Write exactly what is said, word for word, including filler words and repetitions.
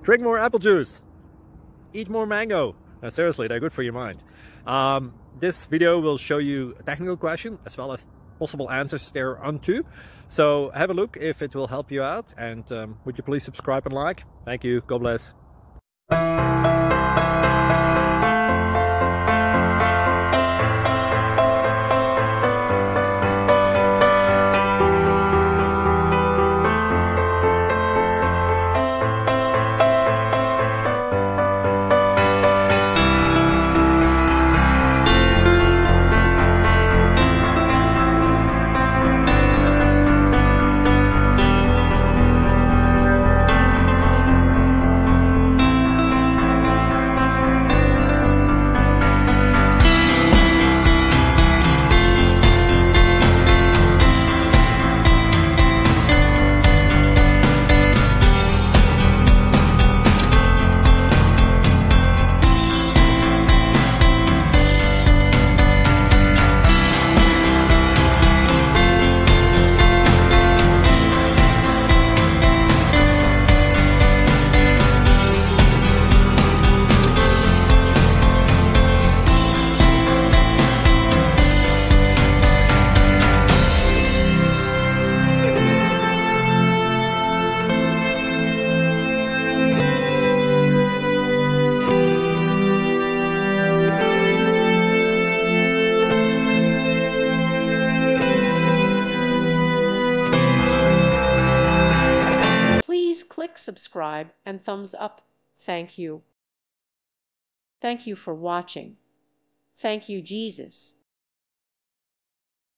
Drink more apple juice. Eat more mango. No, seriously, they're good for your mind. Um, this video will show you a technical question as well as possible answers thereunto. So have a look if it will help you out, and um, would you please subscribe and like? Thank you. God bless. Please click subscribe and thumbs up. Thank you. Thank you for watching. Thank you, Jesus.